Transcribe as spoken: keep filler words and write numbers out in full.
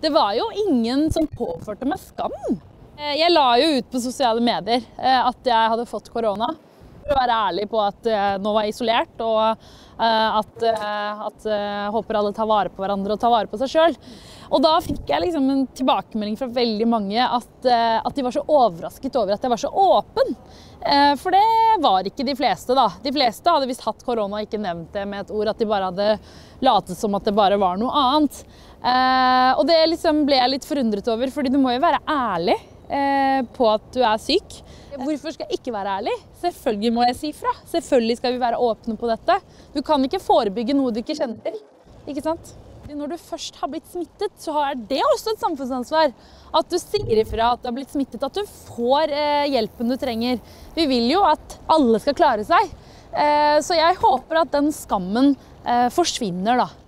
Det var jo ingen som påførte meg skam. Jeg la jo ut på sosiale medier at jeg hadde fått korona. For å være ærlig på at jeg nå var isolert, og at, at jeg håper alle tar vare på hverandre og tar vare på seg selv. Og da fikk jeg liksom en tilbakemelding fra veldig mange at, at de var så overrasket over at jeg var så åpen. For det var ikke de fleste da. De fleste hadde visst hatt korona og ikke nevnt det med et ord, at de bare hadde latet som at det bare var noe annet. Og det liksom ble jeg litt forundret over, fordi du må jo være ærlig på at du er syk. Hvorfor skal jeg ikke være ærlig? Selvfølgelig må jeg si fra. Selvfølgelig skal vi være åpne på dette. Du kan ikke forebygge noe du ikke kjenner til, ikke sant? Når du først har blitt smittet, så er det også et samfunnsansvar. At du sier ifra at du har blitt smittet, at du får eh, hjelpen du trenger. Vi vil jo at alle skal klare seg. Eh, så jeg håper at den skammen eh, forsvinner da.